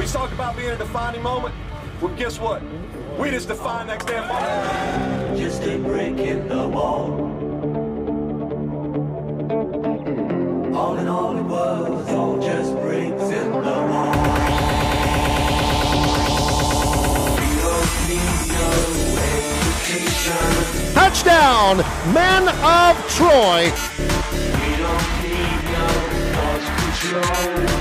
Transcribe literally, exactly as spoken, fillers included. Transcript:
We talk about being a defining moment. Well, guess what? We just define next damn moment. Just a brick in the wall. All in all, it was all just bricks in the wall. We don't need no education. Touchdown, men of Troy. We don't need no thought control.